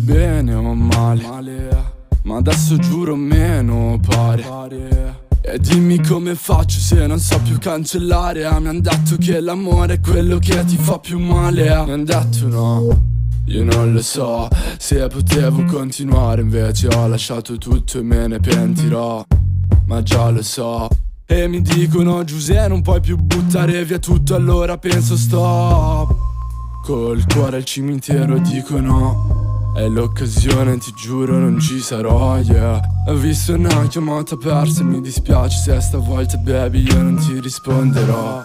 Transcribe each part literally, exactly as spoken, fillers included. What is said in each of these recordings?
bene o male, ma adesso giuro meno pare. E dimmi come faccio se non so più cancellare. ah, Mi han detto che l'amore è quello che ti fa più male. ah. Mi han detto no, io non lo so se potevo continuare, invece ho lasciato tutto e me ne pentirò. Ma già lo so. E mi dicono Giuseppe non puoi più buttare via tutto, allora penso stop. Col cuore al cimitero dico no, è l'occasione, ti giuro non ci sarò, yeah. Ho visto una chiamata persa e mi dispiace se stavolta baby io non ti risponderò.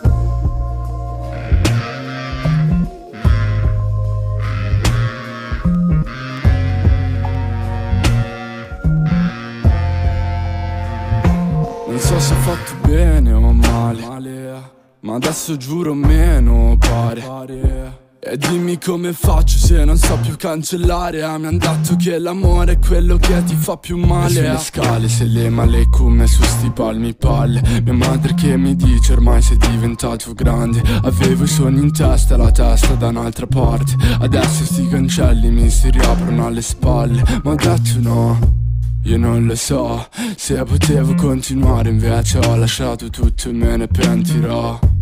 Non so se ho fatto bene o male, ma adesso giuro meno pare. E dimmi come faccio se non so più cancellare. ah, Mi han detto che l'amore è quello che ti fa più male. E sulle scale se le male come su sti palmi palle. Mia madre che mi dice ormai sei diventato grande. Avevo i sogni in testa, la testa da un'altra parte. Adesso sti cancelli mi si riaprono alle spalle. Ma ho detto no, io non lo so se potevo continuare, invece ho lasciato tutto e me ne pentirò.